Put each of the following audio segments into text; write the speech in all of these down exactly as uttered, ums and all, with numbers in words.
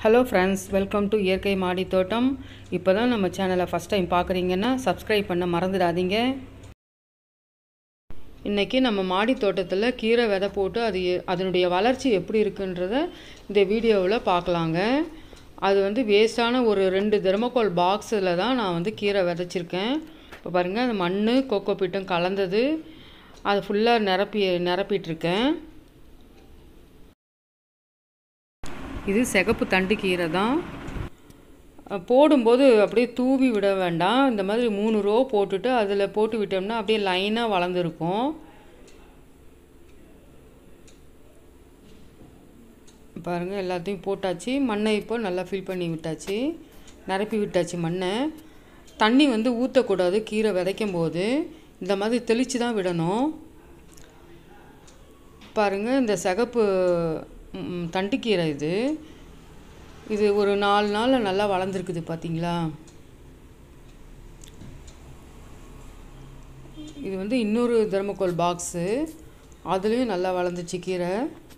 Hello friends, welcome to இயற்கை மாடி தோட்டம். இப்போதான் நம்ம சேனலை ஃபர்ஸ்ட் டைம் பார்க்குறீங்கன்னா சப்ஸ்கிரைப் பண்ண மறந்துடாதீங்க. இன்றைக்கி நம்ம மாடி தோட்டத்தில் கீரை விதை போட்டு அது அதனுடைய வளர்ச்சி எப்படி இருக்குன்றத இந்த வீடியோவில் பார்க்கலாங்க. அது வந்து வேஸ்டான ஒரு ரெண்டு தெர்மோகோல் பாக்ஸில் தான் நான் வந்து கீரை விதைச்சிருக்கேன். இப்போ பாருங்கள், அந்த மண் கோகோ பீட்டும் கலந்தது அது ஃபுல்லாக நிரப்பி நிரப்பிட்டுருக்கேன். இது சிகப்பு தண்டு கீரை தான். போடும்போது அப்படியே தூவி விட வேண்டாம். இந்த மாதிரி மூணு ரோ போட்டுட்டு அதில் போட்டு விட்டோம்னா அப்படியே லைனாக வளர்ந்துருக்கும். பாருங்கள், எல்லாத்தையும் போட்டாச்சு. மண்ணை இப்போ நல்லா ஃபில் பண்ணி விட்டாச்சு, நிரப்பி விட்டாச்சு மண்ணை. தண்ணி வந்து ஊற்றக்கூடாது. கீரை விதைக்கும் போது இந்த மாதிரி தெளித்து தான் விடணும். பாருங்கள், இந்த சிகப்பு தண்டுக்கீரை இது இது ஒரு நாலு நாளில் நல்லா வளர்ந்துருக்குது பார்த்தீங்களா. இது வந்து இன்னொரு தெர்மோகோல் பாக்ஸு, அதுலேயும் நல்லா வளர்ந்துச்சு கீரை.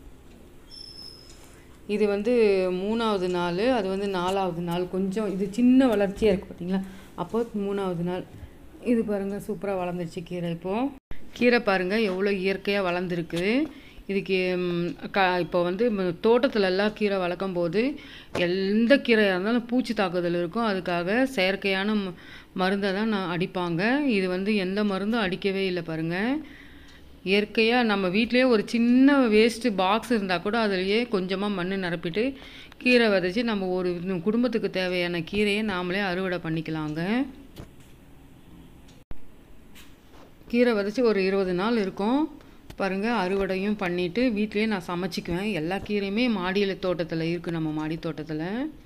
இது வந்து மூணாவது நாள், அது வந்து நாலாவது நாள். கொஞ்சம் இது சின்ன வளர்ச்சியாக இருக்குது பார்த்தீங்களா, அப்போ மூணாவது நாள். இது பாருங்கள், சூப்பராக வளர்ந்துருச்சு கீரை. இப்போது கீரை பாருங்கள் எவ்வளோ இயற்கையாக வளர்ந்துருக்கு. இதுக்கு க இப்போ வந்து தோட்டத்துலலாம் கீரை வளர்க்கும் போது எந்த கீரையாக இருந்தாலும் பூச்சி தாக்குதல் இருக்கும். அதுக்காக செயற்கையான மருந்தை தான் நான் அடிப்பாங்க. இது வந்து எந்த மருந்தும் அடிக்கவே இல்லை பாருங்கள். இயற்கையாக நம்ம வீட்டிலேயே ஒரு சின்ன வேஸ்ட்டு பாக்ஸ் இருந்தால் கூட அதிலேயே கொஞ்சமாக மண் நிரப்பிட்டு கீரை விதைச்சி நம்ம ஒரு குடும்பத்துக்கு தேவையான கீரையை நாமளே அறுவடை பண்ணிக்கலாங்க. கீரை விதைச்சி ஒரு இருபது நாள் இருக்கும் பாருங்கள். அறுவடையும் பண்ணிவிட்டு வீட்லேயே நான் சமைச்சிக்குவேன். எல்லா கீரையுமே மாடியில் தோட்டத்தில் இருக்குது, நம்ம மாடி தோட்டத்தில்.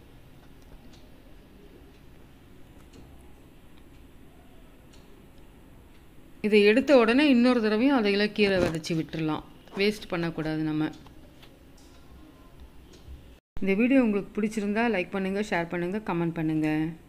இதை எடுத்த உடனே இன்னொரு தடவையும் அதையில் கீரை விதைச்சி விட்டுடலாம். வேஸ்ட் பண்ணக்கூடாது நம்ம. இந்த வீடியோ உங்களுக்கு பிடிச்சிருந்தா லைக் பண்ணுங்கள், ஷேர் பண்ணுங்கள், கமெண்ட் பண்ணுங்கள்.